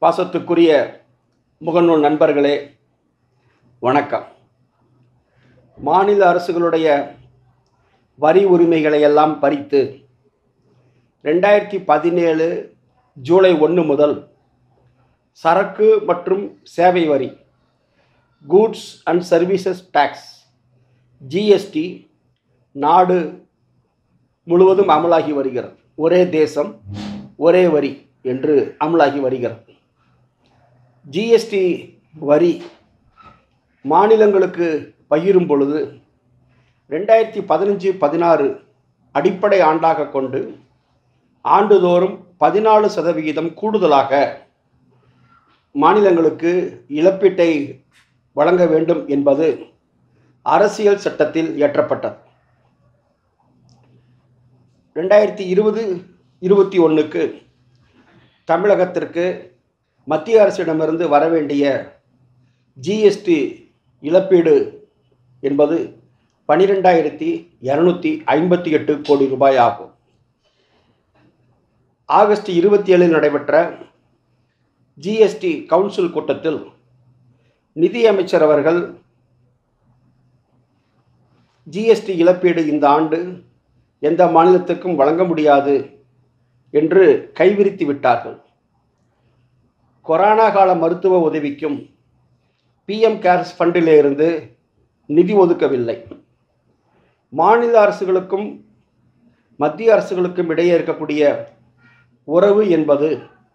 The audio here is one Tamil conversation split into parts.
பாசத்துக்குரிய முகநூல் நண்பர்களே வணக்கம். மாநில அரசுகளுடைய வரி உரிமைகளை எல்லாம் பறித்து 2017 ஜூலை 1 முதல் சரக்கு மற்றும் சேவை வரி goods and services tax GST நாடு முழுவதும் அமலாகி வருகிறது. ஒரே தேசம் ஒரே வரி என்று அமலாகி வருகிறது. ஜிஎஸ்டி வரி மாநிலங்களுக்கு பகிரும் பொழுது 2015-16 அடிப்படை ஆண்டாக கொண்டு ஆண்டுதோறும் 14% கூடுதலாக மாநிலங்களுக்கு இழப்பீட்டை வழங்க வேண்டும் என்பது அரசியல் சட்டத்தில் இயற்றப்பட்டது. 2020-21க்கு தமிழகத்திற்கு மத்திய அரசிடமிருந்து வரவேண்டிய ஜிஎஸ்டி இழப்பீடு என்பது 12,258 கோடி ரூபாய் ஆகும். ஆகஸ்ட் 27 நடைபெற்ற ஜிஎஸ்டி கவுன்சில் கூட்டத்தில் நிதியமைச்சர் அவர்கள் ஜிஎஸ்டி இழப்பீடு இந்த ஆண்டு எந்த மாநிலத்துக்கும் வழங்க முடியாது என்று கைவிரித்து விட்டார்கள். கொரோனா கால மருத்துவ உதவிக்கும் பிஎம் கேர்ஸ் ஃபண்டிலிருந்து நிதி ஒதுக்கவில்லை. மாநில அரசுகளுக்கும் மத்திய அரசுகளுக்கும் இடையே இருக்கக்கூடிய உறவு என்பது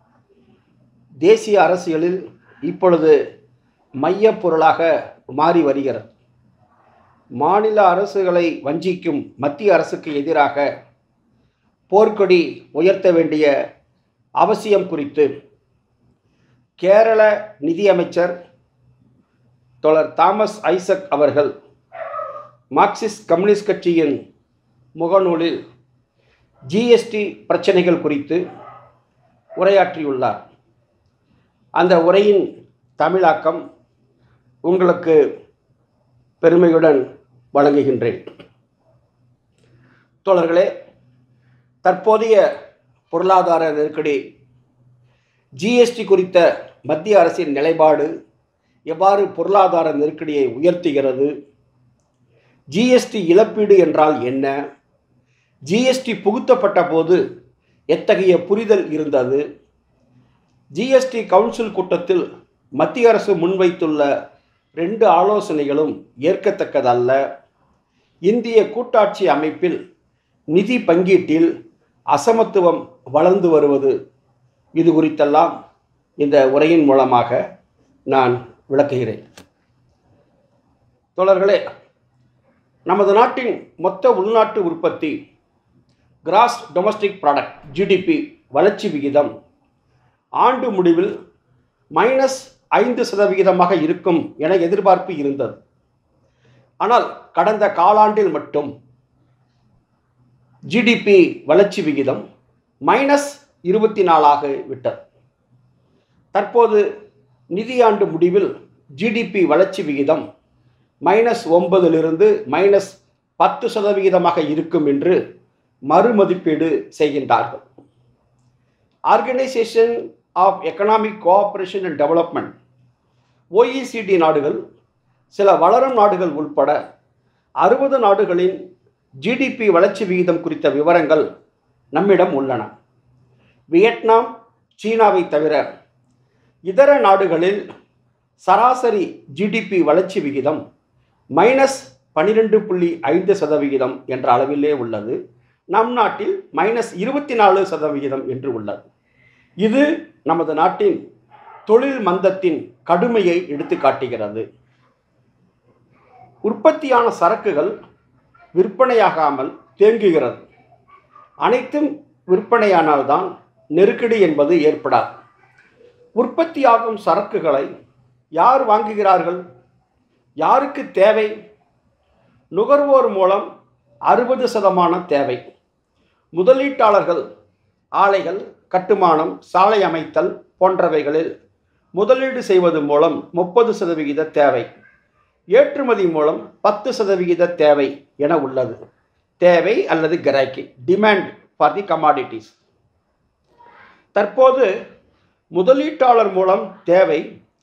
தேசிய அரசியலில் இப்பொழுது மையப் பொருளாக மாறி வருகிறது. மாநில அரசுகளை வஞ்சிக்கும் மத்திய அரசுக்கு எதிராக போர்க்கொடி உயர்த்த வேண்டிய அவசியம் குறித்து கேரள நிதியமைச்சர் தோழர் தாமஸ் ஐசக் அவர்கள் மார்க்சிஸ்ட் கம்யூனிஸ்ட் கட்சியின் முகநூலில் ஜிஎஸ்டி பிரச்சனைகள் குறித்து உரையாற்றியுள்ளார். அந்த உரையின் தமிழாக்கம் உங்களுக்கு பெருமையுடன் வழங்குகின்றேன். தோழர்களே, தற்போதைய பொருளாதார நெருக்கடி, ஜிஎஸ்டி குறித்த மத்திய அரசின் நிலைப்பாடு எவ்வாறு பொருளாதார நெருக்கடியை உயர்த்துகிறது, ஜிஎஸ்டி இழப்பீடு என்றால் என்ன, ஜிஎஸ்டி புகுத்தப்பட்ட போது எத்தகைய புரிதல் இருந்தது, ஜிஎஸ்டி கவுன்சில் கூட்டத்தில் மத்திய அரசு முன்வைத்துள்ள 2 ஆலோசனைகளும் ஏற்கத்தக்கதல்ல, இந்திய கூட்டாட்சி அமைப்பில் நிதி பங்கீட்டில் அசமத்துவம் வளர்ந்து வருவது, இது குறித்தெல்லாம் இந்த உரையின் மூலமாக நான் விளக்குகிறேன். தோழர்களே, நமது நாட்டின் மொத்த உள்நாட்டு உற்பத்தி கிராஸ் டொமஸ்டிக் ப்ராடக்ட் ஜிடிபி வளர்ச்சி விகிதம் ஆண்டு முடிவில் -5% இருக்கும் என எதிர்பார்ப்பு இருந்தது. ஆனால் கடந்த காலாண்டில் மட்டும் ஜிடிபி வளர்ச்சி விகிதம் -24 விட்டது. தற்போது நிதியாண்டு முடிவில் ஜிடிபி வளர்ச்சி விகிதம் -9லிருந்து -10% இருக்கும் என்று மறுமதிப்பீடு செய்கின்றார்கள். Organisation of economic cooperation and development OECD நாடுகள், சில வளரும் நாடுகள் உட்பட 60 நாடுகளின் ஜிடிபி வளர்ச்சி விகிதம் குறித்த விவரங்கள் நம்மிடம் உள்ளன. வியட்நாம், சீனாவை தவிர இதர நாடுகளில் சராசரி ஜிடிபி வளர்ச்சி விகிதம் -12.5% என்ற அளவிலே உள்ளது. நம் நாட்டில் -24% என்று உள்ளது. இது நமது நாட்டின் தொழில் மந்தத்தின் கடுமையை எடுத்து காட்டுகிறது. உற்பத்தியான சரக்குகள் விற்பனையாகாமல் தேங்குகிறது. அனைத்தும் விற்பனையானால்தான் நெருக்கடி என்பது ஏற்படாது. உற்பத்தியாகும் சரக்குகளை யார் வாங்குகிறார்கள்? யாருக்கு தேவை? நுகர்வோர் மூலம் 60% தேவை. முதலீட்டாளர்கள் ஆலைகள், கட்டுமானம், சாலை அமைத்தல் போன்றவைகளில் முதலீடு செய்வது மூலம் 30% தேவை. ஏற்றுமதி மூலம் 10% தேவை என உள்ளது. தேவை அல்லது கிராக்கி, டிமாண்ட் ஃபார் தி கமாடிட்டிஸ். தற்போது முதலீட்டாளர் மூலம் தேவை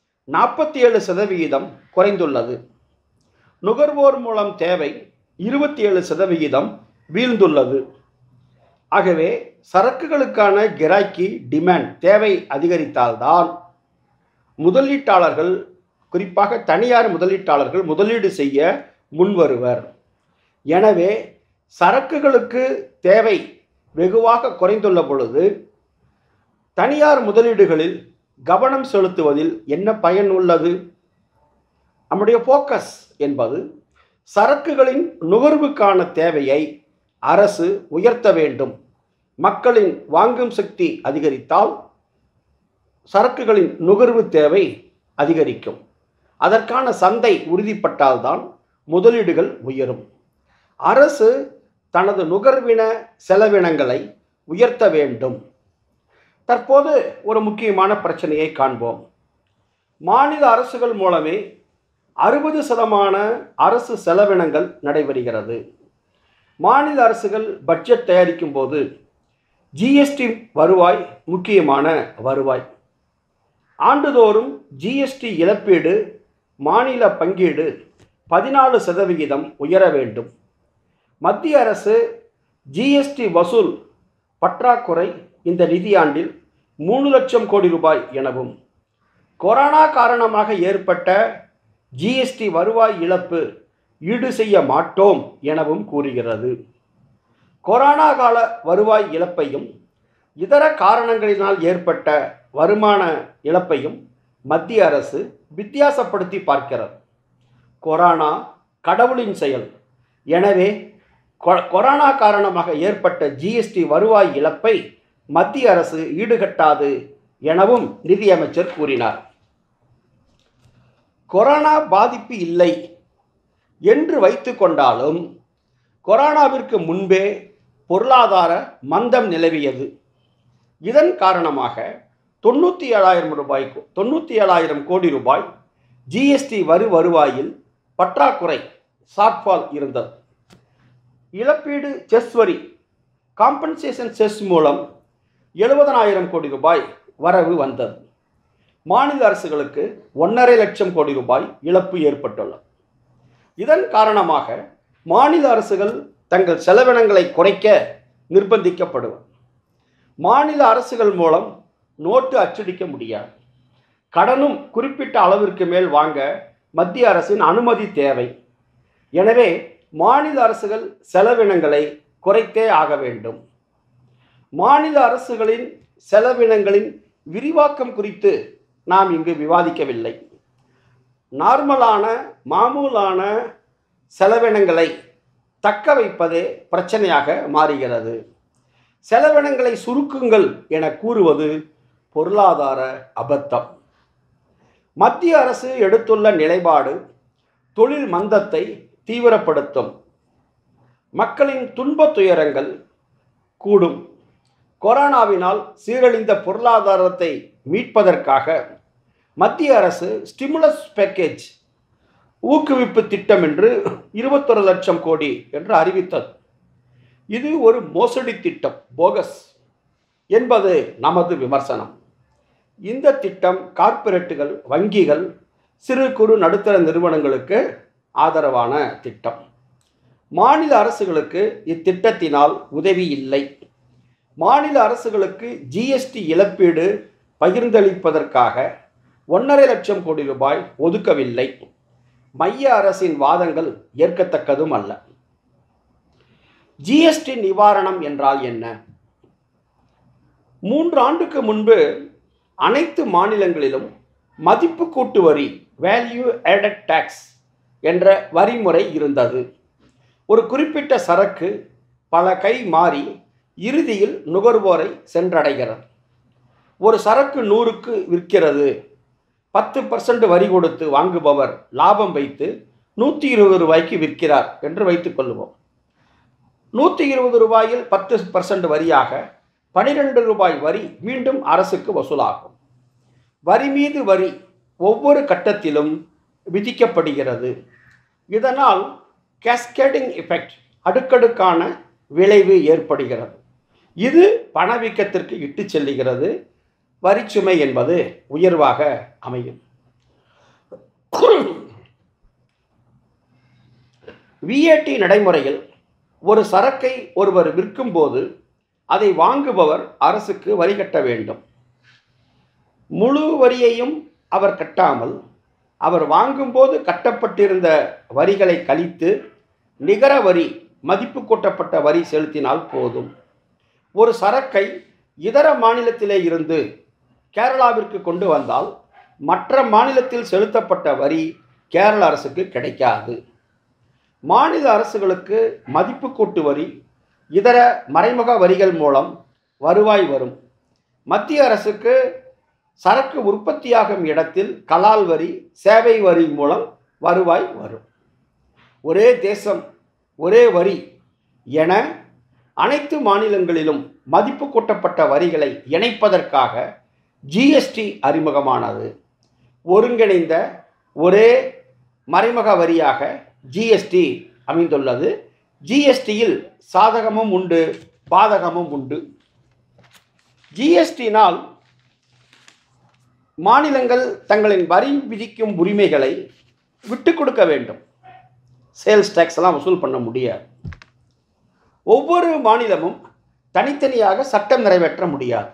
47% குறைந்துள்ளது. நுகர்வோர் மூலம் தேவை 27% வீழ்ந்துள்ளது. ஆகவே சரக்குகளுக்கான கிராக்கி டிமாண்ட் தேவை அதிகரித்தால்தான் முதலீட்டாளர்கள், குறிப்பாக தனியார் முதலீட்டாளர்கள் முதலீடு செய்ய முன்வருவர். எனவே சரக்குகளுக்கு தேவை வெகுவாக குறைந்துள்ள பொழுது தனியார் முதலீடுகளில் கவனம் செலுத்துவதில் என்ன பயன் உள்ளது? நம்முடைய ஃபோக்கஸ் என்பது சரக்குகளின் நுகர்வுக்கான தேவையை அரசு உயர்த்த வேண்டும். மக்களின் வாங்கும் சக்தி அதிகரித்தால் சரக்குகளின் நுகர்வு தேவை அதிகரிக்கும். அதற்கான சந்தை உறுதிப்பட்டால்தான் முதலீடுகள் உயரும். அரசு தனது நுகர்வின செலவினங்களை உயர்த்த வேண்டும். தற்போது ஒரு முக்கியமான பிரச்சனையை காண்போம். மாநில அரசுகள் மூலமே 60% அரசு செலவினங்கள் நடைபெறுகிறது. மாநில அரசுகள் பட்ஜெட் தயாரிக்கும் போது ஜிஎஸ்டி வருவாய் முக்கியமான வருவாய். ஆண்டுதோறும் ஜிஎஸ்டி இழப்பீடு, மாநில பங்கீடு 14% உயர வேண்டும். மத்திய அரசு ஜிஎஸ்டி வசூல் பற்றாக்குறை இந்த நிதியாண்டில் 3 லட்சம் கோடி ரூபாய் எனவும், கொரோனா காரணமாக ஏற்பட்ட ஜிஎஸ்டி வருவாய் இழப்பு ஈடு செய்ய மாட்டோம் எனவும் கூறுகிறது. கொரோனா கால வருவாய் இழப்பையும் இதர காரணங்களினால் ஏற்பட்ட வருமான இழப்பையும் மத்திய அரசு வித்தியாசப்படுத்தி பார்க்கிறது. கொரோனா கடவுளின் செயல். எனவே கொரோனா காரணமாக ஏற்பட்ட ஜிஎஸ்டி வருவாய் இழப்பை மத்திய அரசு ஈடுகட்டாது எனவும் நிதியமைச்சர் கூறினார். கொரோனா பாதிப்பு இல்லை என்று வைத்து கொண்டாலும் கொரோனாவிற்கு முன்பே பொருளாதார மந்தம் நிலவியது. இதன் காரணமாக 97,000 கோடி ரூபாய் ஜிஎஸ்டி வருவாயில் பற்றாக்குறை ஷார்ட்ஃபால் இருந்தது. இழப்பீடு செஸ் வரி காம்பன்சேஷன் செஸ் மூலம் 70,000 கோடி ரூபாய் வரவு வந்தது. மாநில அரசுகளுக்கு 1.5 லட்சம் கோடி ரூபாய் இழப்பு ஏற்பட்டுள்ளது. இதன் காரணமாக மாநில அரசுகள் தங்கள் செலவினங்களை குறைக்க நிர்பந்திக்கப்படுவர். மாநில அரசுகள் மூலம் நோட்டு அச்சடிக்க முடியாது. கடனும் குறிப்பிட்ட அளவிற்கு மேல் வாங்க மத்திய அரசின் அனுமதி தேவை. எனவே மாநில அரசுகள் செலவினங்களை குறைத்தே ஆக வேண்டும். மாநில அரசுகளின் செலவினங்களின் விரிவாக்கம் குறித்து நாம் இங்கு விவாதிக்கவில்லை. மாமூலான செலவினங்களை தக்க வைப்பதே பிரச்சனையாக மாறுகிறது. செலவினங்களை சுருக்குங்கள் என கூறுவது பொருளாதார அபத்தம். மத்திய அரசு எடுத்துள்ள நிலைப்பாடு தொழில் மந்தத்தை தீவிரப்படுத்தும். மக்களின் துன்பத் துயரங்கள் கூடும். கொரோனாவினால் சீரழிந்த பொருளாதாரத்தை மீட்பதற்காக மத்திய அரசு ஸ்டிமுலஸ் பேக்கேஜ் ஊக்குவிப்பு திட்டம் என்று 21 லட்சம் கோடி என்று அறிவித்தது. இது ஒரு மோசடி திட்டம், போகஸ் என்பது நமது விமர்சனம். இந்த திட்டம் கார்ப்பரேட்டுகள், வங்கிகள், சிறு குறு நடுத்தர நிறுவனங்களுக்கு ஆதரவான திட்டம். மாநில அரசுகளுக்கு இத்திட்டத்தினால் உதவி இல்லை. மாநில அரசுகளுக்கு ஜிஎஸ்டி இழப்பீடு பகிர்ந்தளிப்பதற்காக 1.5 லட்சம் கோடி ரூபாய் ஒதுக்கவில்லை. மைய அரசின் வாதங்கள் ஏற்கத்தக்கதும் அல்ல. ஜிஎஸ்டி நிவாரணம் என்றால் என்ன? 3 ஆண்டுக்கு முன்பு அனைத்து மாநிலங்களிலும் மதிப்பு கூட்டு வரி, வேல்யூ ஆடட் டாக்ஸ் என்ற வரிமுறை இருந்தது. ஒரு குறிப்பிட்ட சரக்கு பல கை மாறி இறுதியில் நுகர்வோரை சென்றடைகிறது. ஒரு சரக்கு 100க்கு விற்கிறது. 10% வரி கொடுத்து வாங்குபவர் லாபம் வைத்து 120 ரூபாய்க்கு விற்கிறார் என்று வைத்துக் கொள்வோம். 120 ரூபாயில் 10% வரியாக 12 ரூபாய் வரி மீண்டும் அரசுக்கு வசூலாகும். வரி மீது வரி ஒவ்வொரு கட்டத்திலும் விதிக்கப்படுகிறது. இதனால் கேஸ்கேடிங் எஃபெக்ட், அடுக்கடுக்கான விளைவு ஏற்படுகிறது. இது பணவீக்கத்திற்கு இட்டு செல்லுகிறது. வரிச்சுமை என்பது உயர்வாக அமையும். VAT நடைமுறையில் ஒரு சரக்கை ஒருவர் விற்கும் போது அதை வாங்குபவர் அரசுக்கு வரி கட்ட வேண்டும். முழு வரியையும் அவர் கட்டாமல் அவர் வாங்கும்போது கட்டப்பட்டிருந்த வரிகளை கழித்து நிகர வரி, மதிப்பு கூட்டப்பட்ட வரி செலுத்தினால் போதும். ஒரு சரக்கை இதர மாநிலத்திலே இருந்து கேரளாவிற்கு கொண்டு வந்தால் மற்ற மாநிலத்தில் செலுத்தப்பட்ட வரி கேரள அரசுக்கு கிடைக்காது. மாநில அரசுகளுக்கு மதிப்பு கூட்டு வரி, இதர மறைமுக வரிகள் மூலம் வருவாய் வரும். மத்திய அரசுக்கு சரக்கு உற்பத்தியாகும் இடத்தில் கலால் வரி, சேவை வரி மூலம் வருவாய் வரும். ஒரே தேசம் ஒரே வரி என அனைத்து மாநிலங்களிலும் மதிப்பு கூட்டப்பட்ட வரிகளை இணைப்பதற்காக ஜிஎஸ்டி அறிமுகமானது. ஒருங்கிணைந்த ஒரே மறைமுக வரியாக ஜிஎஸ்டி அமைந்துள்ளது. ஜிஎஸ்டியில் சாதகமும் உண்டு, பாதகமும் உண்டு. ஜிஎஸ்டினால் மாநிலங்கள் தங்களின் வரி விதிக்கும் உரிமைகளை விட்டு கொடுக்க வேண்டும். சேல்ஸ் டேக்ஸ் எல்லாம் வசூல் பண்ண முடியாது. ஒவ்வொரு மாநிலமும் தனித்தனியாக சட்டம் நிறைவேற்ற முடியாது.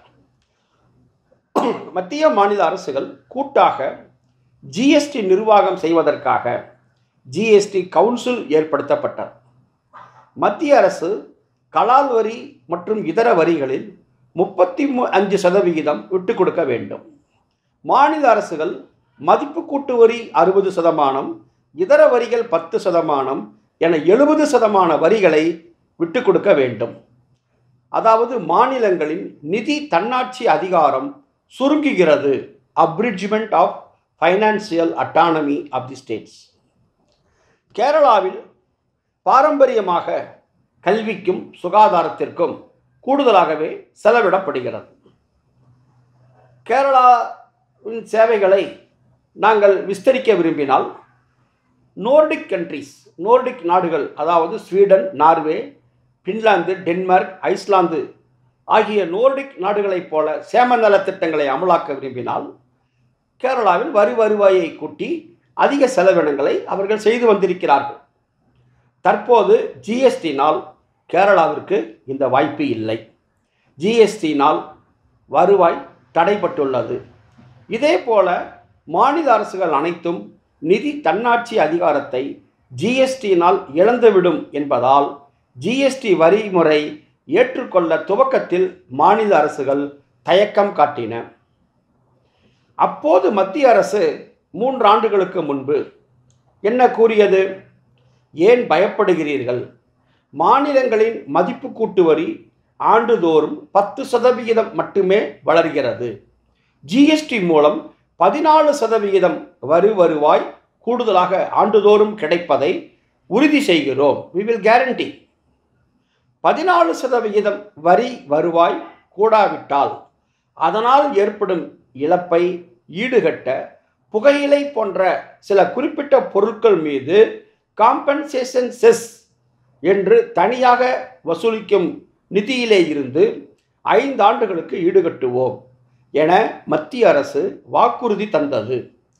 மத்திய மாநில அரசுகள் கூட்டாக ஜிஎஸ்டி நிர்வாகம் செய்வதற்காக ஜிஎஸ்டி கவுன்சில் ஏற்படுத்தப்பட்டது. மத்திய அரசு கலால் வரி மற்றும் இதர வரிகளில் 35% விட்டு கொடுக்க வேண்டும். மாநில அரசுகள் மதிப்பு கூட்டு வரி 60%, இதர வரிகள் 10% என 70% வரிகளை விட்டு கொடுக்க வேண்டும். அதாவது மாநிலங்களின் நிதி தன்னாட்சி அதிகாரம் சுருங்குகிறது. Abridgement of financial autonomy of the states. கேரளாவில் பாரம்பரியமாக கல்விக்கும் சுகாதாரத்திற்கும் கூடுதலாகவே செலவிடப்படுகிறது. கேரளாவின் சேவைகளை நாங்கள் விஸ்தரிக்க விரும்பினால் நோர்டிக் கண்ட்ரீஸ், நோர்டிக் நாடுகள், அதாவது Sweden, Norway, Finland, Denmark, Iceland ஆகிய நோர்டிக் நாடுகளைப் போல சேம நல திட்டங்களை அமலாக்க விரும்பினால் கேரளாவில் வருவாயை கூட்டி அதிக செலவினங்களை அவர்கள் செய்து வந்திருக்கிறார்கள். தற்போது ஜிஎஸ்டினால் கேரளாவிற்கு இந்த வாய்ப்பு இல்லை. ஜிஎஸ்டினால் வருவாய் தடைப்பட்டுள்ளது. இதே போல மாநில அரசுகள் அனைத்தும் நிதி தன்னாட்சி அதிகாரத்தை ஜிஎஸ்டியினால் இழந்துவிடும் என்பதால் ஜிஎஸ்டி வரி முறை ஏற்றுக்கொள்ள துவக்கத்தில் மாநில அரசுகள் தயக்கம் காட்டின. அப்போது மத்திய அரசு 3 ஆண்டுகளுக்கு முன்பு என்ன கூறியது? ஏன் பயப்படுகிறீர்கள்? மாநிலங்களின் மதிப்பு கூட்டு வரி ஆண்டுதோறும் 10% மட்டுமே வளர்கிறது. ஜிஎஸ்டி மூலம் 14% வருவாய் கூடுதலாக ஆண்டுதோறும் கிடைப்பதை உறுதி செய்கிறோம். We will guarantee. 14% வரி வருவாய் கூடாவிட்டால் அதனால் ஏற்படும் இழப்பை ஈடுகட்ட புகையிலை போன்ற சில குறிப்பிட்ட பொருட்கள் மீது காம்பன்சேஷன் செஸ் என்று தனியாக வசூலிக்கும் நிதியிலே இருந்து 5 ஆண்டுகளுக்கு ஈடுகட்டுவோம் என மத்திய அரசு வாக்குறுதி தந்தது.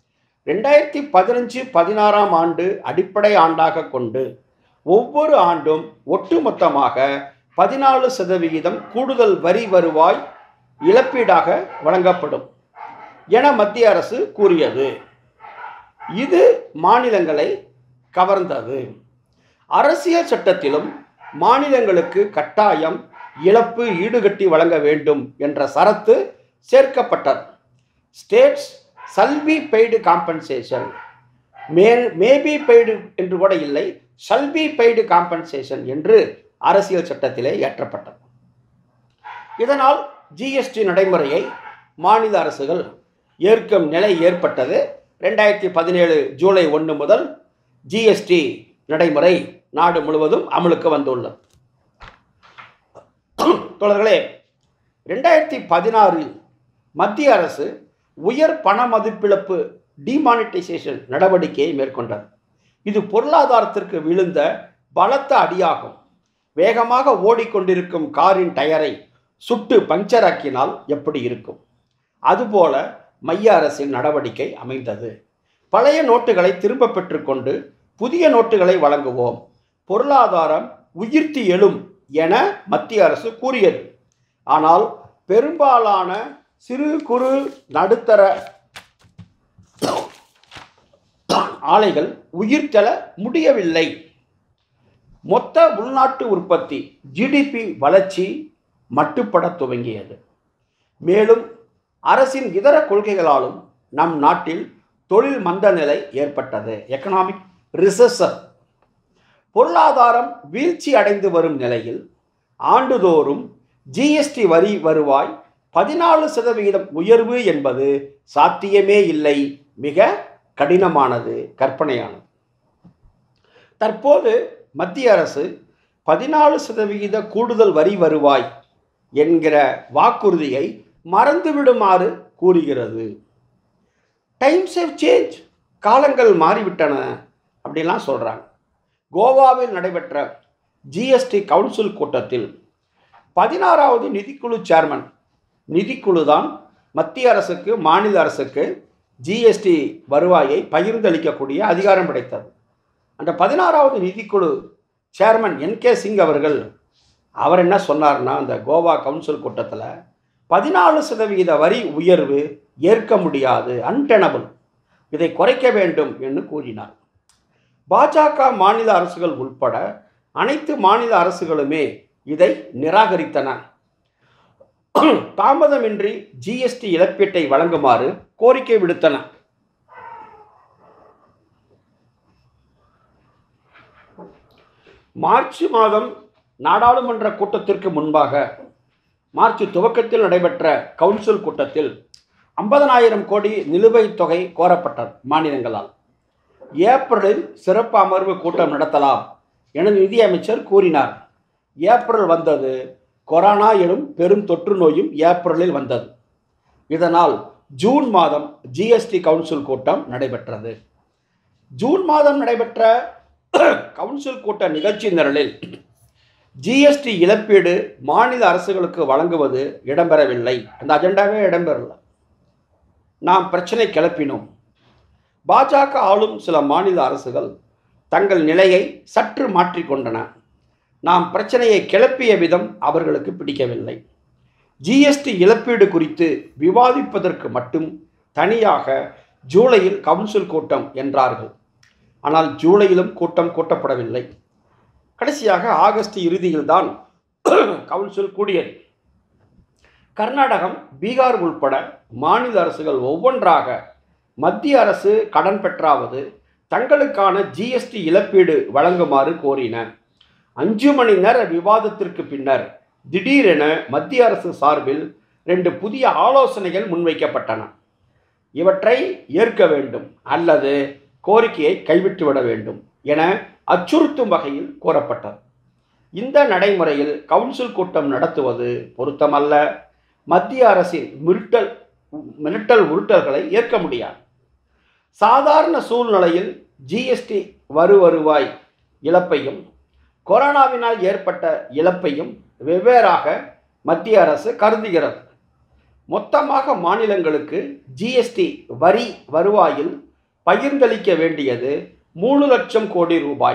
2015-16 ஆண்டு அடிப்படை ஆண்டாக கொண்டு ஒவ்வொரு ஆண்டும் ஒட்டுமொத்தமாக 14% கூடுதல் வரி வருவாய் இழப்பீடாக வழங்கப்படும் என மத்திய அரசு கூறியது. இது மாநிலங்களை கவர்ந்தது. அரசியல் சட்டத்திலும் மாநிலங்களுக்கு கட்டாயம் இழப்பு ஈடுகட்டி வழங்க வேண்டும் என்ற சரத்து சேர்க்கப்பட்டது. States shall be paid compensation, may be paid என்று கூட இல்லை, shall be paid compensation என்று அரசியல் சட்டத்திலே ஏற்றப்பட்டது. இதனால் ஜிஎஸ்டி நடைமுறையை மாநில அரசுகள் ஏற்கும் நிலை ஏற்பட்டது. 2017 ஜூலை 1 முதல் ஜிஎஸ்டி நடைமுறை நாடு முழுவதும் அமலுக்கு வந்துள்ளது. தோழர்களே, 2016 மத்திய அரசு உயர் பண மதிப்பிழப்பு டிமானிட்டைசேஷன் நடவடிக்கையை மேற்கொண்டது. இது பொருளாதாரத்திற்கு விழுந்த பலத்த அடியாகும். வேகமாக ஓடிக்கொண்டிருக்கும் காரின் டயரை சுட்டு பஞ்சராக்கினால் எப்படி இருக்கும்? அதுபோல மைய அரசின் நடவடிக்கை அமைந்தது. பழைய நோட்டுகளை திரும்ப பெற்றுக்கொண்டு புதிய நோட்டுகளை வழங்குவோம், பொருளாதாரம் உயிர்த்து எழும் என மத்திய அரசு கூறியது. ஆனால் பெரும்பாலான சிறு குறு நடுத்தர ஆலைகள் உயிர்த்தெழ முடியவில்லை. மொத்த உள்நாட்டு உற்பத்தி ஜிடிபி வளர்ச்சி மட்டுப்பட துவங்கியது. மேலும் அரசின் இதர கொள்கைகளாலும் நம் நாட்டில் தொழில் மந்த நிலை ஏற்பட்டது. Economic recession. பொருளாதாரம் வீழ்ச்சி அடைந்து வரும் நிலையில் ஆண்டுதோறும் ஜிஎஸ்டி வரி வருவாய் 14% உயர்வு என்பது சாத்தியமே இல்லை, மிக கடினமானது, கற்பனையானது. தற்போது மத்திய அரசு 14% கூடுதல் வரி வருவாய் என்கிற வாக்குறுதியை மறந்துவிடுமாறு கூறுகிறது. டைம்ஸ் ஹேவ் சேஞ்ச், காலங்கள் மாறிவிட்டன அப்படிலாம் சொல்கிறாங்க. கோவாவில் நடைபெற்ற ஜிஎஸ்டி கவுன்சில் கூட்டத்தில் 16வது நிதிக்குழு சேர்மன், நிதிக்குழு தான் மத்திய அரசுக்கு மாநில அரசுக்கு ஜிஎஸ்டி வருவாயை பகிர்ந்தளிக்கக்கூடிய அதிகாரம் கிடைத்தது. அந்த 16வது நிதிக்குழு சேர்மன் என்கே சிங் அவர்கள் அவர் என்ன சொன்னார்னா, அந்த கோவா கவுன்சில் கூட்டத்தில் 14% வரி உயர்வு ஏற்க முடியாது, அன்டெனபிள், இதை குறைக்க வேண்டும் என்று கூறினார். பாஜக மாநில அரசுகள் உட்பட அனைத்து மாநில அரசுகளுமே இதை நிராகரித்தன. தாமதமின்றி ஜிஎஸ்டி இழப்பீட்டை வழங்குமாறு கோரிக்கை விடுத்தன. மார்ச் மாதம் நாடாளுமன்ற கூட்டத்திற்கு முன்பாக மார்ச் துவக்கத்தில் நடைபெற்ற கவுன்சில் கூட்டத்தில் 50,000 கோடி நிலுவைத் தொகை கோரப்பட்டது மாநிலங்களால். ஏப்ரலில் சிறப்பு அமர்வு கூட்டம் நடத்தலாம் என நிதியமைச்சர் கூறினார். ஏப்ரல் வந்தது. கொரோனா எனும் பெரும் தொற்று நோயும் ஏப்ரலில் வந்தது. இதனால் ஜூன் மாதம் ஜிஎஸ்டி கவுன்சில் கூட்டம் நடைபெற்றது. ஜூன் மாதம் நடைபெற்ற கவுன்சில் கூட்ட நிகழ்ச்சி நிரலில் ஜிஎஸ்டி இழப்பீடு மாநில அரசுகளுக்கு வழங்குவது இடம்பெறவில்லை. அந்த அஜெண்டாவே இடம்பெறல. நாம் பிரச்சனை கிளப்பினோம். பாஜக ஆளும் சில மாநில அரசுகள் தங்கள் நிலையை சற்று மாற்றிக்கொண்டன. நாம் பிரச்சனையை கிளப்பிய விதம் அவர்களுக்கு பிடிக்கவில்லை. ஜிஎஸ்டி இழப்பீடு குறித்து விவாதிப்பதற்கு மட்டும் தனியாக ஜூலையில் கவுன்சில் கூட்டம் என்றார்கள். ஆனால் ஜூலையிலும் கூட்டம் கூட்டப்படவில்லை. கடைசியாக ஆகஸ்ட் இறுதியில் தான் கவுன்சில் கூடியது. கர்நாடகம், பீகார் உள்பட மாநில அரசுகள் ஒவ்வொன்றாக மத்திய அரசு கடன் பெற்றாவது தங்களுக்கான ஜிஎஸ்டி இழப்பீடு வழங்குமாறு கோரின. 5 மணி நேர விவாதத்திற்கு பின்னர் திடீரென மத்திய அரசு சார்பில் 2 புதிய ஆலோசனைகள் முன்வைக்கப்பட்டன. இவற்றை ஏற்க வேண்டும் அல்லது கோரிக்கையை கைவிட்டுவிட வேண்டும் என அச்சுறுத்தும் வகையில் கோரப்பட்டது. இந்த நடைமுறையில் கவுன்சில் கூட்டம் நடத்துவது பொருத்தமல்ல. மத்திய அரசின் மிரட்டல் உருட்டல்களை ஏற்க முடியாது. சாதாரண சூழ்நிலையில் ஜிஎஸ்டி வருவாய் இழப்பையும் கொரோனாவினால் ஏற்பட்ட இழப்பையும் வெவ்வேறாக மத்திய அரசு கருதுகிறது. மொத்தமாக மாநிலங்களுக்கு ஜிஎஸ்டி வரி வருவாயில் பகிர்ந்தளிக்க வேண்டியது 3 லட்சம் கோடி ரூபாய்.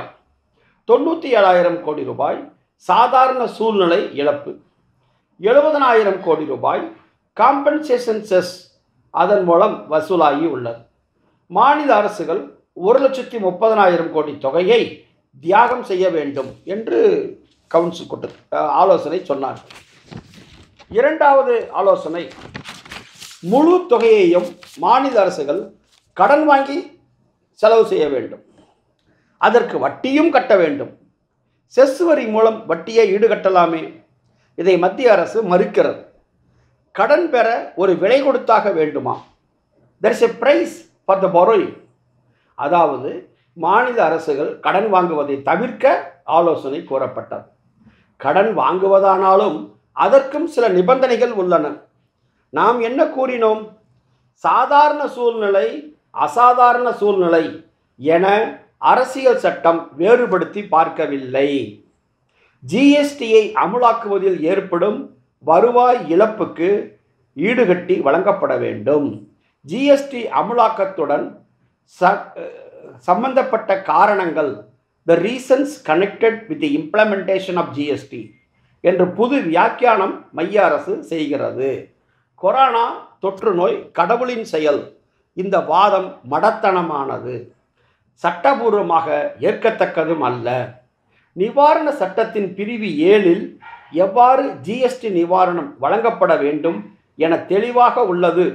97,000 கோடி ரூபாய் சாதாரண சூழ்நிலை இழப்பு, 70,000 கோடி ரூபாய் காம்பன்சேஷன் செஸ் அதன் மூலம் வசூலாகி உள்ளது. மாநில அரசுகள் 1,30,000 கோடி தொகையை தியாகம் செய்ய வேண்டும் என்று கவுன்சில் கூட்டத்தில் ஆலோசனை சொன்னார். இரண்டாவது ஆலோசனை, முழு தொகையையும் மாநில அரசுகள் கடன் வாங்கி செலவு செய்ய வேண்டும். அதற்கு வட்டியும் கட்ட வேண்டும். செஸ் வரி மூலம் வட்டியை ஈடுகட்டலாமே. இதை மத்திய அரசு மறுக்கிறது. கடன் பெற ஒரு விலை கொடுத்தாக வேண்டுமா? there is a price for the borrowing. அதாவது மாநில அரசுகள் கடன் வாங்குவதை தவிர்க்க ஆலோசனை கூறப்பட்டது. கடன் வாங்குவதானாலும் அதற்கும் சில நிபந்தனைகள் உள்ளன. நாம் என்ன கூறினோம்? சாதாரண சூழ்நிலை, அசாதாரண சூழ்நிலை என அரசியல் சட்டம் வேறுபடுத்தி பார்க்கவில்லை. ஜிஎஸ்டியை அமுலாக்குவதில் ஏற்படும் வருவாய் இழப்புக்கு ஈடுகட்டி வழங்கப்பட வேண்டும். ஜிஎஸ்டி அமலாக்கத்துடன் சம்பந்தப்பட்ட காரணங்கள், the reasons connected with the implementation of GST என்று புது வியாக்கியானம் மைய அரசு செய்கிறது. கொரோனா தொற்று நோய் கடவுளின் செயல். இந்த வாதம் மடத்தனமானது, சட்டபூர்வமாக ஏற்கத்தக்கதும் அல்ல. நிவாரண சட்டத்தின் பிரிவு 7 எவ்வாறு ஜிஎஸ்டி நிவாரணம் வழங்கப்பட வேண்டும் என தெளிவாக உள்ளது.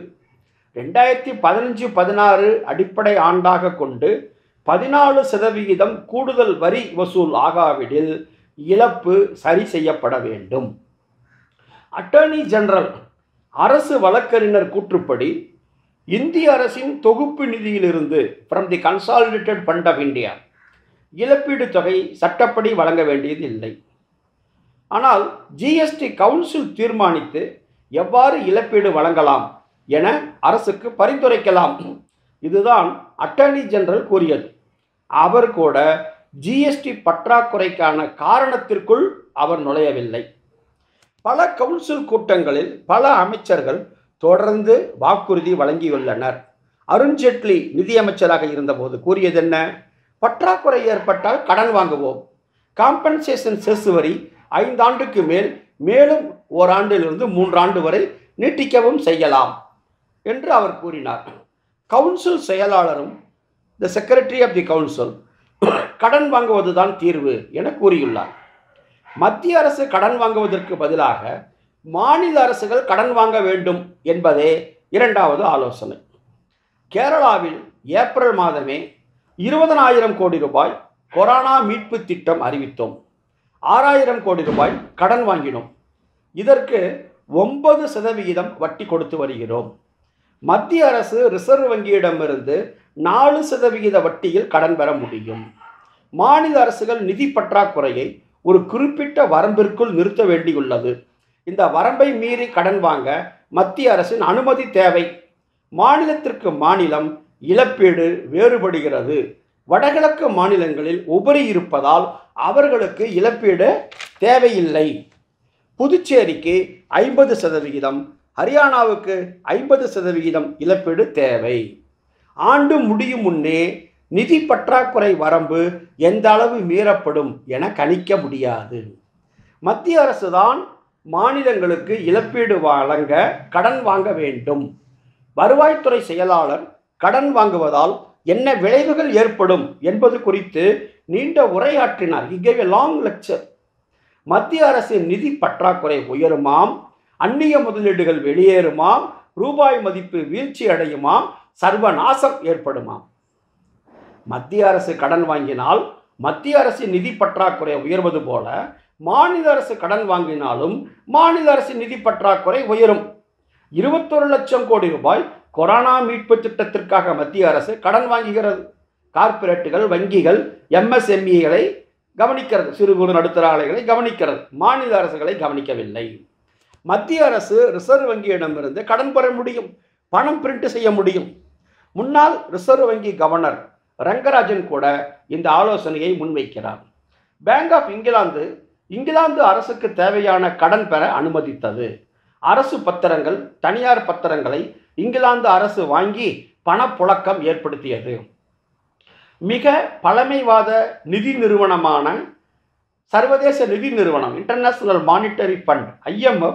2015-16 அடிப்படை ஆண்டாக கொண்டு 14% கூடுதல் வரி வசூல் ஆகாவிடில் இழப்பு சரி செய்யப்பட வேண்டும். அட்டர்னி ஜெனரல் அரசு வழக்கறிஞர் கூற்றுப்படி இந்திய அரசின் தொகுப்பு நிதியிலிருந்து from the consolidated fund of India இழப்பீடு தொகை சட்டப்படி வழங்க வேண்டியது இல்லை. ஆனால் ஜிஎஸ்டி கவுன்சில் தீர்மானித்து எவ்வாறு இழப்பீடு வழங்கலாம் என அரசுக்கு பரிந்துரைக்கலாம். இதுதான் அட்டர்னி ஜெனரல் கூறியது. அவர் கூட ஜிஎஸ்டி பற்றாக்குறைக்கான காரணத்திற்குள் அவர் நுழையவில்லை. பல கவுன்சில் கூட்டங்களில் பல அமைச்சர்கள் தொடர்ந்து வாக்குறுதி வழங்கியுள்ளனர். அருண்ஜேட்லி நிதியமைச்சராக இருந்தபோது கூறியது என்ன? பற்றாக்குறை ஏற்பட்டால் கடன் வாங்குவோம், காம்பன்சேஷன் செஸ் வரி 5 ஆண்டுக்கு மேலும் ஓராண்டிலிருந்து 3 ஆண்டு வரை நீட்டிக்கவும் செய்யலாம் என்று அவர் கூறினார். கவுன்சில் செயலாளரும் the secretary of the council கடன் வாங்குவதுதான் தீர்வு என கூறியுள்ளார். மத்திய அரசு கடன் வாங்குவதற்கு பதிலாக மாநில அரசுகள் கடன் வாங்க வேண்டும் என்பதே இரண்டாவது ஆலோசனை. கேரளாவில் ஏப்ரல் மாதமே 20,000 கோடி ரூபாய் கொரோனா மீட்பு திட்டம் அறிவித்தோம். 6,000 கோடி ரூபாய் கடன் வாங்கினோம். இதற்கு 9% வட்டி கொடுத்து வருகிறோம். மத்திய அரசு ரிசர்வ் வங்கியிடமிருந்து 4% வட்டியில் கடன் பெற முடியும். மாநில அரசுகள் நிதி பற்றாக்குறையை ஒரு குறிப்பிட்ட வரம்பிற்குள் நிறுத்த வேண்டியுள்ளது. இந்த வரம்பை மீறி கடன் வாங்க மத்திய அரசின் அனுமதி தேவை. மாநிலத்திற்கு மாநிலம் இழப்பீடு வேறுபடுகிறது. வடகிழக்கு மாநிலங்களில் உபரி இருப்பதால் அவர்களுக்கு இழப்பீடு தேவையில்லை. புதுச்சேரிக்கு 50%, ஹரியானாவுக்கு 50% இழப்பீடு தேவை. ஆண்டு முடியும் முன்னே நிதி பற்றாக்குறை வரம்பு எந்த அளவு மீறப்படும் என கணிக்க முடியாது. மத்திய அரசு தான் மாநிலங்களுக்கு இழப்பீடு வழங்க கடன் வாங்க வேண்டும். வருவாய்த்துறை செயலாளர் கடன் வாங்குவதால் என்ன விளைவுகள் ஏற்படும் என்பது குறித்து நீண்ட உரையாற்றினார். He gave a long lecture. மத்திய அரசின் நிதி பற்றாக்குறை உயருமாம், அந்நிய முதலீடுகள் வெளியேறுமாம், ரூபாய் மதிப்பு வீழ்ச்சி அடையுமாம், சர்வநாசம் ஏற்படுமாம். மத்திய அரசு கடன் வாங்கினால் மத்திய அரசின் நிதி பற்றாக்குறை உயர்வது போல மாநில அரசு கடன் வாங்கினாலும் மாநில அரசின் நிதி பற்றாக்குறை உயரும். 21 லட்சம் கோடி ரூபாய் கொரோனா மீட்பு திட்டத்திற்காக மத்திய அரசு கடன் வாங்குகிறது. கார்ப்பரேட்டுகள், வங்கிகள், எம்எஸ்எம்இகளை கவனிக்கிறது, சிறு குறு நடுத்தர ஆலைகளை கவனிக்கிறது, மாநில அரசுகளை கவனிக்கவில்லை. மத்திய அரசு ரிசர்வ் வங்கியிடமிருந்து கடன் பெற முடியும், பணம் பிரிண்ட் செய்ய முடியும். முன்னாள் ரிசர்வ் வங்கி கவர்னர் ரங்கராஜன் கூட இந்த ஆலோசனையை முன்வைக்கிறார். பேங்க் ஆஃப் இங்கிலாந்து அரசுக்கு தேவையான கடன் பெற அனுமதித்தது. அரசு பத்திரங்கள், தனியார் பத்திரங்களை இங்கிலாந்து அரசு வாங்கி பணப்புழக்கம் ஏற்படுத்தியது. மிக பழமைவாத நிதி நிறுவனமான சர்வதேச நிதி நிறுவனம் இன்டர்நேஷனல் மானிட்டரி ஃபண்ட் IMF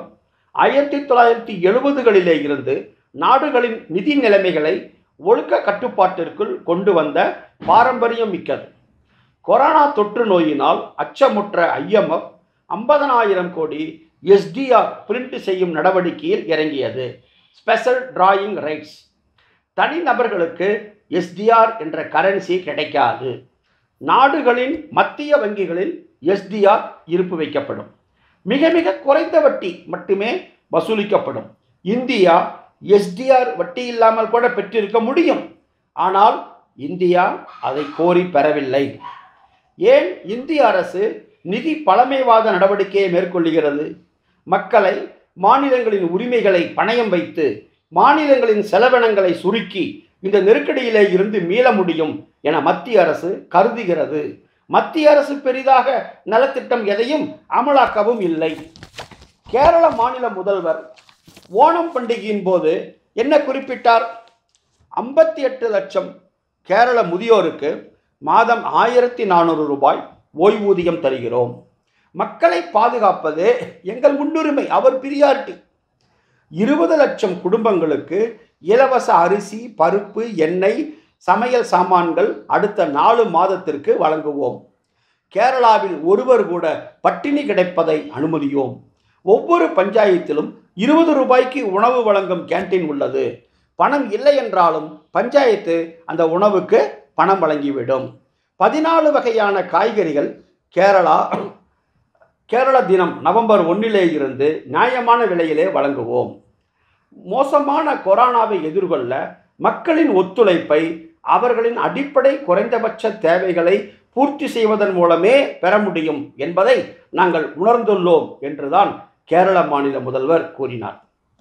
1970களிலே இருந்து நாடுகளின் நிதி நிலைமைகளை ஒழுக்க கட்டுப்பாட்டிற்குள் கொண்டு வந்த பாரம்பரியம் மிக்கது. கொரோனா தொற்று நோயினால் அச்சமுற்ற IMF 50,000 கோடி SDR பிரிண்ட் செய்யும் நடவடிக்கையில் இறங்கியது. Special drawing rights. தனிநபர்களுக்கு SDR என்ற கரன்சி கிடைக்காது. நாடுகளின் மத்திய வங்கிகளில் SDR இருப்பு வைக்கப்படும். மிக மிக குறைந்த வட்டி மட்டுமே வசூலிக்கப்படும். இந்தியா SDR வட்டி இல்லாமல் கூட பெற்றிருக்க முடியும். ஆனால் இந்தியா அதை கோரி பெறவில்லை. ஏன் இந்திய அரசு நிதி பழமைவாத நடவடிக்கையை மேற்கொள்ளுகிறது? மக்களை, மாநிலங்களின் உரிமைகளை பணயம் வைத்து மாநிலங்களின் செலவினங்களை சுருக்கி இந்த நெருக்கடியிலே இருந்து மீள முடியும் என மத்திய அரசு கருதுகிறது. மத்திய அரசு பெரிதாக நலத்திட்டம் எதையும் அமலாக்கவும் இல்லை. கேரள மாநில முதல்வர் ஓணம் பண்டிகையின் போது என்ன குறிப்பிட்டார்? 58 லட்சம் கேரள முதியோருக்கு மாதம் 1400 ரூபாய் ஓய்வூதியம் தருகிறோம். மக்களை பாதுகாப்பது எங்கள் முன்னுரிமை, அவர் பிரியாரிட்டி. 20 லட்சம் குடும்பங்களுக்கு இலவச அரிசி, பருப்பு, எண்ணெய், சமையல் சாமான்கள் அடுத்த 4 மாதத்திற்கு வழங்குவோம். கேரளாவில் ஒருவர் கூட பட்டினி கிடைப்பதை அனுமதியோம். ஒவ்வொரு பஞ்சாயத்திலும் 20 ரூபாய்க்கு உணவு வழங்கும் கேண்டீன் உள்ளது. பணம் இல்லை என்றாலும் பஞ்சாயத்து அந்த உணவுக்கு பணம் வழங்கிவிடும். 14 வகையான காய்கறிகள் கேரள தினம் நவம்பர் 1 இருந்து நியாயமான விலையிலே வழங்குவோம். மோசமான கொரோனாவை எதிர்கொள்ள மக்களின் ஒத்துழைப்பை அவர்களின் அடிப்படை குறைந்தபட்ச தேவைகளை பூர்த்தி செய்வதன் மூலமே பெற முடியும் என்பதை நாங்கள் உணர்ந்துள்ளோம் என்றுதான் கேரள மாநில முதல்வர் கூறினார்.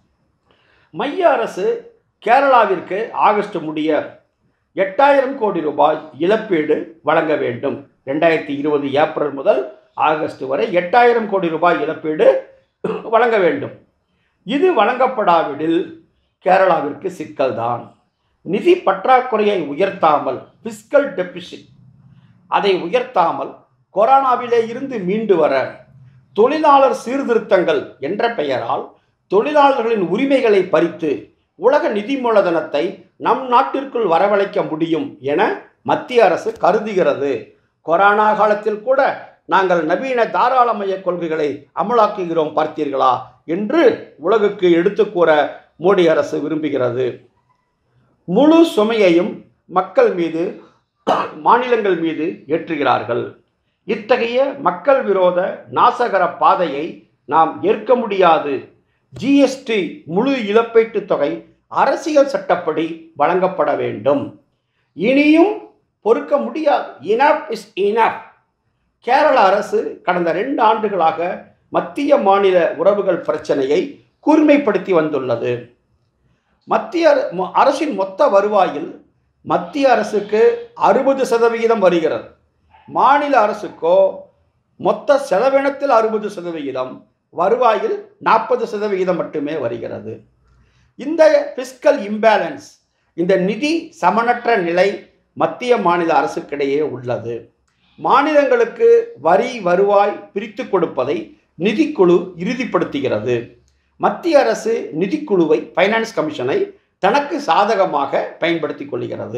மைய அரசு கேரளாவிற்கு ஆகஸ்ட் முடிய 8000 கோடி ரூபாய் இழப்பீடு வழங்க வேண்டும். 2020 ஏப்ரல் முதல் ஆகஸ்ட் வரை 8000 கோடி ரூபாய் இழப்பீடு வழங்க வேண்டும். இது வழங்கப்படாவிடில் கேரளாவிற்கு சிக்கல்தான். நிதி பற்றாக்குறையை உயர்த்தாமல், பிஸ்கல் டெபிசிட் அதை உயர்த்தாமல் கொரோனாவிலே இருந்து மீண்டு வர தொழிலாளர் சீர்திருத்தங்கள் என்ற பெயரால் தொழிலாளர்களின் உரிமைகளை பறித்து உலக நிதி மூலதனத்தை நம் நாட்டிற்குள் வரவழைக்க முடியும் என மத்திய அரசு கருதுகிறது. கொரோனா காலத்தில் கூட நாங்கள் நவீன தாராளமய கொள்கைகளை அமலாக்குகிறோம் பார்த்தீர்களா என்று உலகுக்கு எடுத்து கூற மோடி அரசு விரும்புகிறது. முழு சுமையையும் மக்கள் மீது, மாநிலங்கள் மீது ஏற்றுகிறார்கள். இத்தகைய மக்கள் விரோத நாசகர பாதையை நாம் ஏற்க முடியாது. ஜிஎஸ்டி முழு இழப்பீட்டு தொகை அரசியல் சட்டப்படி வழங்கப்பட வேண்டும். இனியும் பொறுக்க முடியாது. Enough is enough. கேரள அரசு கடந்த 2 ஆண்டுகளாக மத்திய மாநில உறவுகள் பிரச்சனையை கூர்மைப்படுத்தி வந்துள்ளது. மத்திய அரசின் மொத்த வருவாயில் மத்திய அரசுக்கு 60% வருகிறது. மாநில அரசுக்கோ மொத்த செலவினத்தில் 60%, வருவாயில் 40% மட்டுமே வருகிறது. இந்த பிஸ்கல் இம்பேலன்ஸ், இந்த நிதி சமனற்ற நிலை மத்திய மாநில அரசுக்கிடையே உள்ளது. மாநிலங்களுக்கு வரி வருவாய் பிரித்து கொடுப்பதை நிதிக்குழு இறுதிப்படுத்துகிறது. மத்திய அரசு நிதிக்குழுவை, ஃபைனான்ஸ் கமிஷனை தனக்கு சாதகமாக பயன்படுத்திக் கொள்கிறது.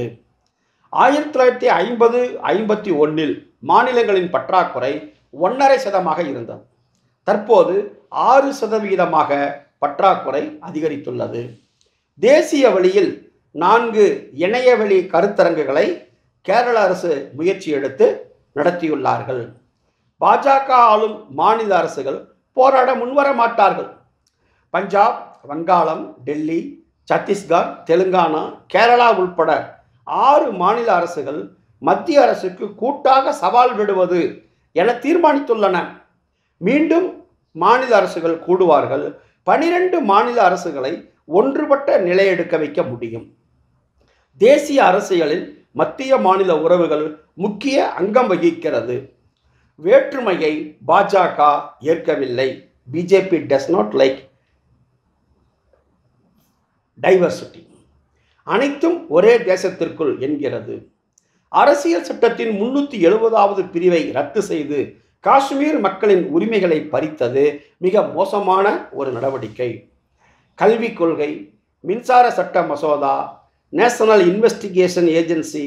1950-51 மாநிலங்களின் பற்றாக்குறை 1.5% இருந்தது. தற்போது 6% பற்றாக்குறை அதிகரித்துள்ளது. தேசிய வழியில் 4 இணையவழி கருத்தரங்குகளை கேரள அரசு முயற்சி எடுத்து நடத்தியுள்ளார்கள். பாஜக ஆளும் மாநில அரசுகள் போராட முன்வர மாட்டார்கள். பஞ்சாப், வங்காளம், டெல்லி, சத்தீஸ்கர், தெலுங்கானா, கேரளா உள்பட 6 மாநில அரசுகள் மத்திய அரசுக்கு கூட்டாக சவால் விடுவது என தீர்மானித்துள்ளன. மீண்டும் மாநில அரசுகள் கூடுவார்கள். 12 மாநில அரசுகளை ஒன்றுபட்ட நிலையெடுக்க வைக்க முடியும். தேசிய அரசியலில் மத்திய மாநில உறவுகள் முக்கிய அங்கம் வகிக்கிறது. வேற்றுமையை பாஜக ஏற்கவில்லை. BJP does not like diversity. அனைத்தும் ஒரே தேசத்திற்குள் என்கிறது. அரசியல் சட்டத்தின் 370வது பிரிவை ரத்து செய்து காஷ்மீர் மக்களின் உரிமைகளை பறித்தது மிக மோசமான ஒரு நடவடிக்கை. கல்விக் கொள்கை, மின்சார சட்ட மசோதா, நேஷனல் இன்வெஸ்டிகேஷன் ஏஜென்சி,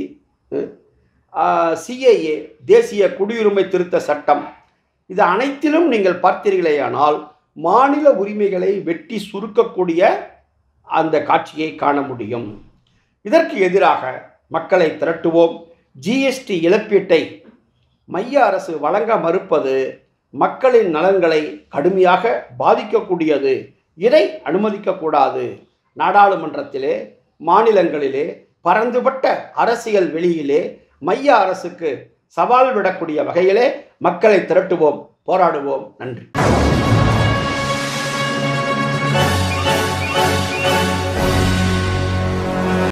சிஏஏ, தேசிய குடியுரிமை திருத்த சட்டம், இது அனைத்திலும் நீங்கள் பார்த்தீர்களேயானால் மாநில உரிமைகளை வெட்டி சுருக்கக்கூடிய அந்த காட்சியை காண முடியும். இதற்கு எதிராக மக்களை திரட்டுவோம். ஜிஎஸ்டி இழப்பீட்டை மைய அரசு வழங்க மறுப்பது மக்களின் நலன்களை கடுமையாக பாதிக்கக்கூடியது. இதை அனுமதிக்கக்கூடாது. நாடாளுமன்றத்திலே, மாநிலங்களிலே, பரந்துபட்ட அரசியல் வெளியிலே மைய அரசுக்கு சவால் விடக்கூடிய வகையிலே மக்களை திரட்டுவோம், போராடுவோம். நன்றி.